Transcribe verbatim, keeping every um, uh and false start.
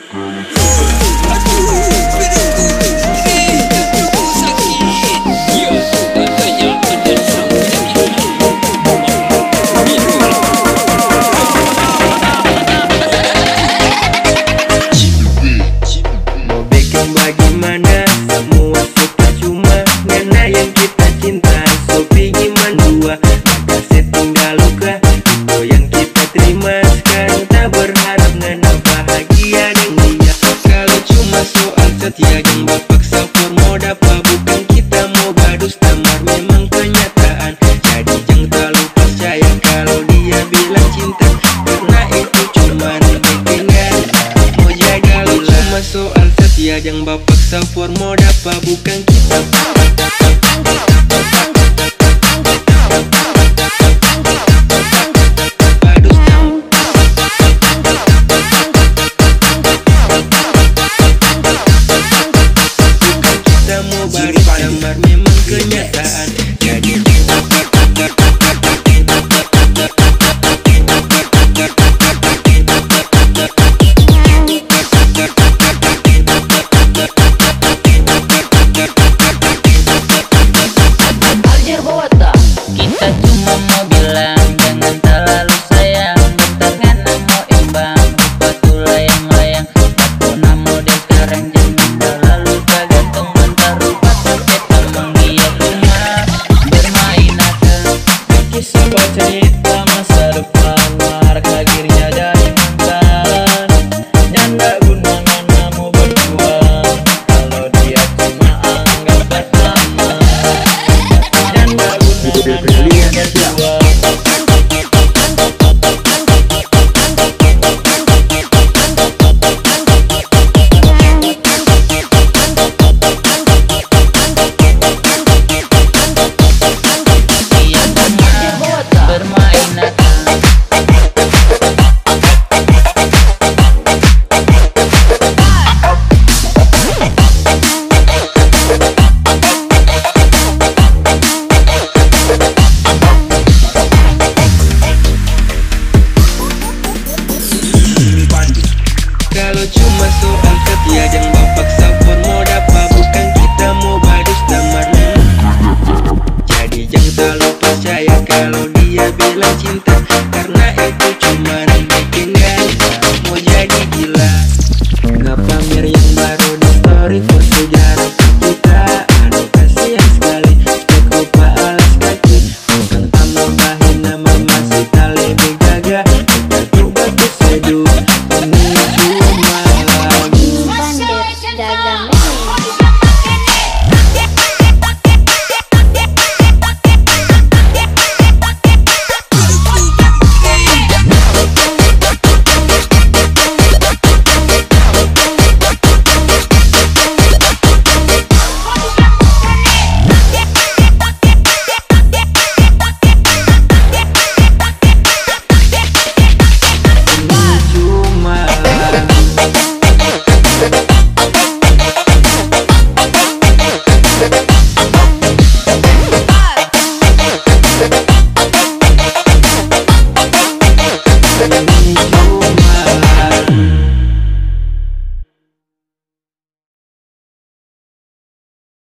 Bagaimana semua super cuma ngana yang kita cinta. So pingin mandua maka setting daluka itu yang kita terima. Sekarang tak berharap ngana bahagia dengan dia. Kalau cuma soal setia yang bapaksa formo dapat bukan kita mau badus tamar memang kenyataan. Jadi jangan terlalu percaya kalau dia bilang cinta karena itu cuma bikingan mau jaga. Kalau cuma soal setia yang bapaksa formo dapat bukan kita.